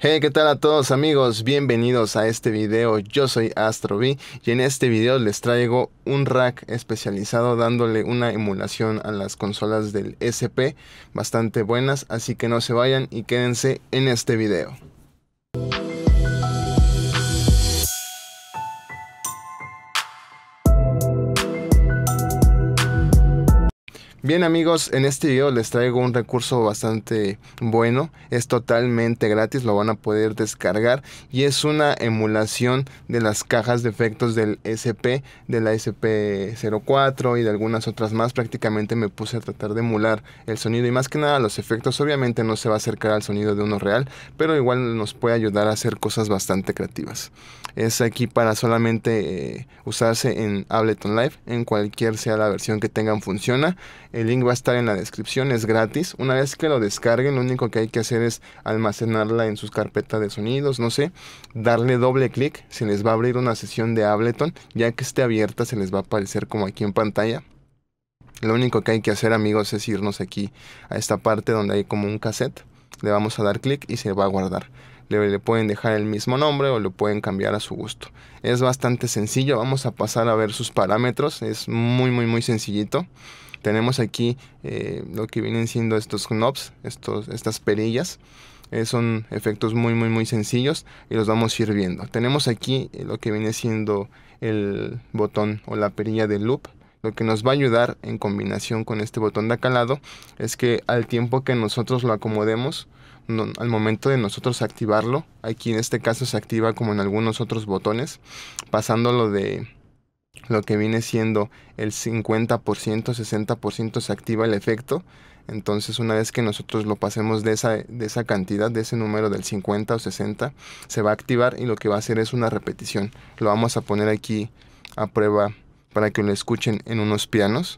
Hey, ¿qué tal a todos amigos? Bienvenidos a este video. Yo soy AstroV y en este video les traigo un rack especializado dándole una emulación a las consolas del SP bastante buenas, así que no se vayan y quédense en este video. Bien amigos, en este video les traigo un recurso bastante bueno, es totalmente gratis, lo van a poder descargar y es una emulación de las cajas de efectos del SP, de la SP04 y de algunas otras más. Prácticamente me puse a tratar de emular el sonido y más que nada los efectos. Obviamente no se va a acercar al sonido de uno real, pero igual nos puede ayudar a hacer cosas bastante creativas. Es aquí para solamente usarse en Ableton Live, en cualquier sea la versión que tengan funciona. El link va a estar en la descripción, es gratis. Una vez que lo descarguen, lo único que hay que hacer es almacenarla en sus carpetas de sonidos, no sé, darle doble clic, se les va a abrir una sesión de Ableton, ya que esté abierta se les va a aparecer como aquí en pantalla. Lo único que hay que hacer amigos es irnos aquí a esta parte donde hay como un cassette, le vamos a dar clic y se va a guardar. Le pueden dejar el mismo nombre o lo pueden cambiar a su gusto. Es bastante sencillo, vamos a pasar a ver sus parámetros, es muy sencillito. Tenemos aquí lo que vienen siendo estos knobs, estas perillas. Son efectos muy sencillos y los vamos a ir viendo. Tenemos aquí lo que viene siendo el botón o la perilla de loop. Lo que nos va a ayudar en combinación con este botón de acá al lado es que al tiempo que nosotros lo acomodemos, al momento de nosotros activarlo, aquí en este caso se activa como en algunos otros botones, pasándolo de lo que viene siendo el 50%, 60% se activa el efecto. Entonces una vez que nosotros lo pasemos de esa cantidad, de ese número del 50 o 60, se va a activar y lo que va a hacer es una repetición. Lo vamos a poner aquí a prueba para que lo escuchen en unos pianos.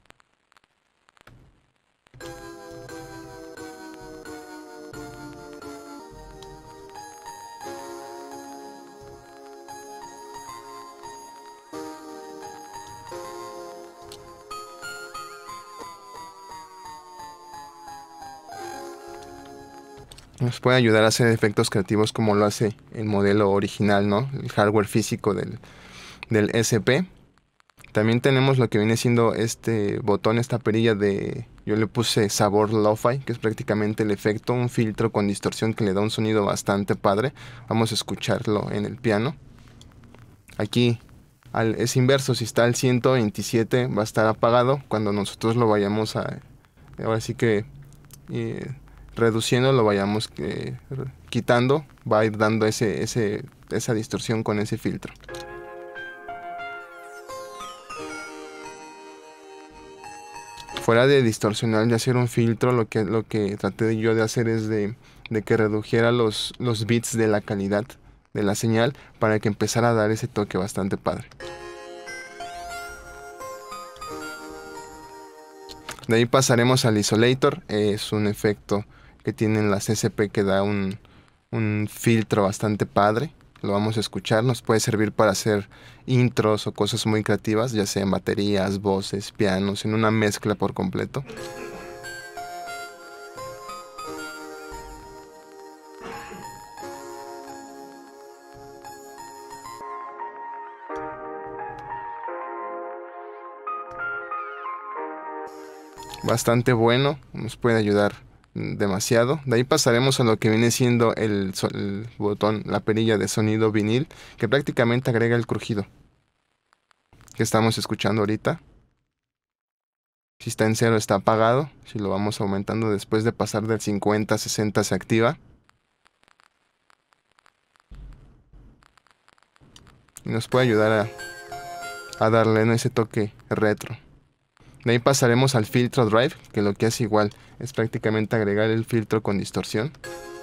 Nos puede ayudar a hacer efectos creativos como lo hace el modelo original, ¿no? El hardware físico del SP. También tenemos lo que viene siendo este botón, esta perilla de... Yo le puse sabor lo-fi, que es prácticamente el efecto, un filtro con distorsión que le da un sonido bastante padre. Vamos a escucharlo en el piano. Aquí es inverso, si está al 127 va a estar apagado. Cuando nosotros lo vayamos a... Ahora sí que... reduciendo, lo vayamos quitando, va a ir dando esa distorsión con ese filtro. Fuera de distorsionar y hacer un filtro, lo que traté yo de hacer es de que redujera los bits de la calidad de la señal para que empezara a dar ese toque bastante padre. De ahí pasaremos al Isolator, es un efecto que tienen las SP que da un filtro bastante padre. Lo vamos a escuchar, nos puede servir para hacer intros o cosas muy creativas, ya sea en baterías, voces, pianos, en una mezcla por completo. Bastante bueno, nos puede ayudar demasiado. De ahí pasaremos a lo que viene siendo el botón, la perilla de sonido vinil, que prácticamente agrega el crujido que estamos escuchando ahorita. Si está en 0 está apagado, si lo vamos aumentando después de pasar del 50 a 60 se activa. Y nos puede ayudar a darle ese toque retro. De ahí pasaremos al filtro drive, que lo que hace igual es prácticamente agregar el filtro con distorsión.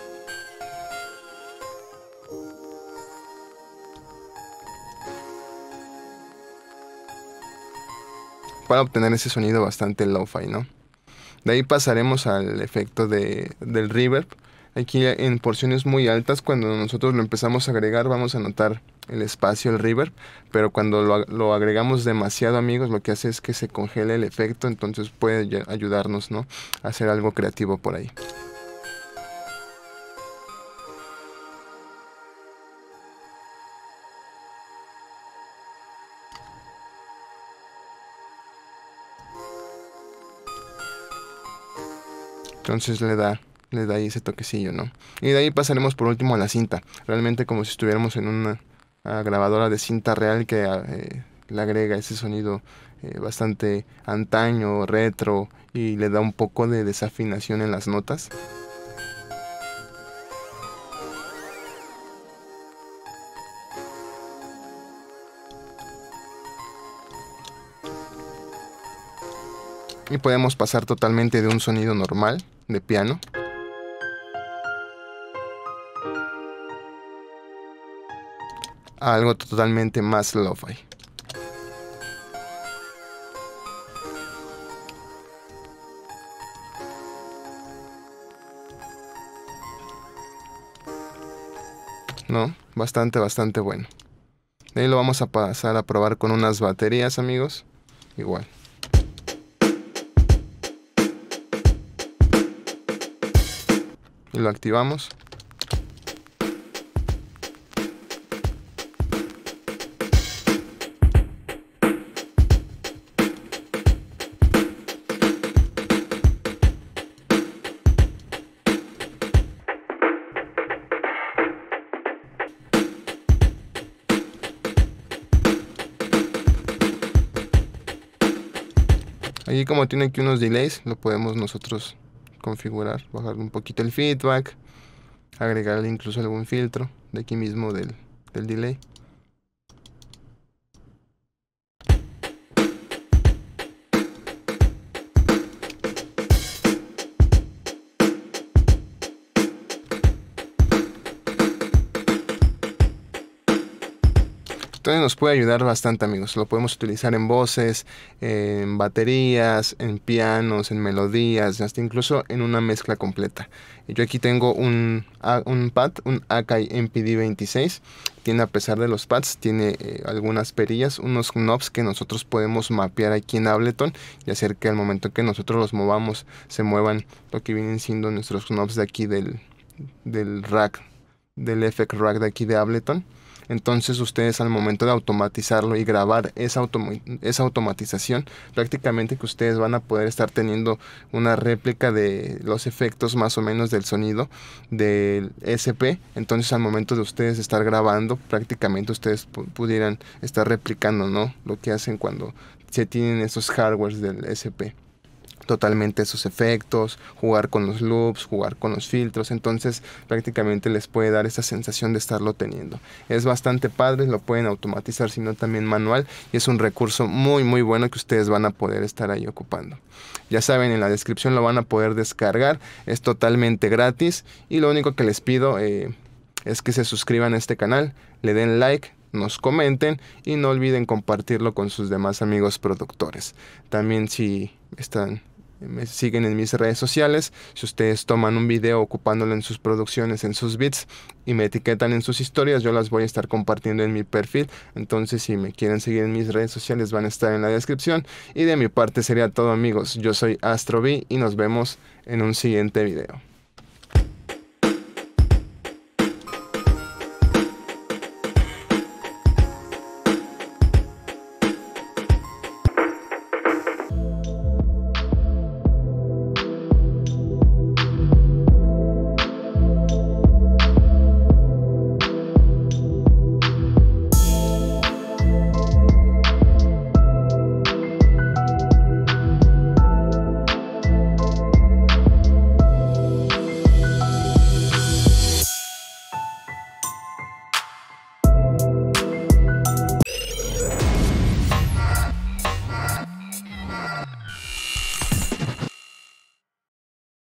Para obtener ese sonido bastante lo-fi, ¿no? De ahí pasaremos al efecto del reverb. Aquí en porciones muy altas, cuando nosotros lo empezamos a agregar, vamos a notar el espacio, el reverb, pero cuando lo agregamos demasiado amigos, lo que hace es que se congele el efecto, entonces puede ayudarnos, ¿no?, a hacer algo creativo por ahí. Entonces le da ahí ese toquecillo, ¿no? Y de ahí pasaremos por último a la cinta. Realmente como si estuviéramos en una grabadora de cinta real que le agrega ese sonido bastante antaño, retro, y le da un poco de desafinación en las notas. Y podemos pasar totalmente de un sonido normal de piano a algo totalmente más lo-fi. ¿No? Bastante bueno. De ahí lo vamos a pasar a probar con unas baterías, amigos. Igual. Y lo activamos. Allí como tiene aquí unos delays, lo podemos nosotros configurar, bajar un poquito el feedback, agregarle incluso algún filtro de aquí mismo del delay. Entonces nos puede ayudar bastante, amigos. Lo podemos utilizar en voces, en baterías, en pianos, en melodías, hasta incluso en una mezcla completa. Yo aquí tengo un pad, un Akai MPD26. Tiene, a pesar de los pads, tiene algunas perillas, unos knobs que nosotros podemos mapear aquí en Ableton y hacer que al momento que nosotros los movamos, se muevan lo que vienen siendo nuestros knobs de aquí del rack, del Effect Rack de aquí de Ableton. Entonces ustedes al momento de automatizarlo y grabar esa automatización, prácticamente que ustedes van a poder estar teniendo una réplica de los efectos más o menos del sonido del SP. Entonces al momento de ustedes estar grabando, prácticamente ustedes pudieran estar replicando, ¿no?, lo que hacen cuando se tienen esos hardwares del SP. Totalmente esos efectos, jugar con los loops, jugar con los filtros. Entonces prácticamente les puede dar esa sensación de estarlo teniendo. Es bastante padre, lo pueden automatizar sino también manual, y es un recurso muy bueno que ustedes van a poder estar ahí ocupando. Ya saben, en la descripción lo van a poder descargar, es totalmente gratis, y lo único que les pido es que se suscriban a este canal, le den like, nos comenten y no olviden compartirlo con sus demás amigos productores. También si me siguen en mis redes sociales, si ustedes toman un video ocupándolo en sus producciones, en sus beats, y me etiquetan en sus historias, yo las voy a estar compartiendo en mi perfil. Entonces si me quieren seguir en mis redes sociales, van a estar en la descripción. Y de mi parte sería todo, amigos. Yo soy Astro B y nos vemos en un siguiente video.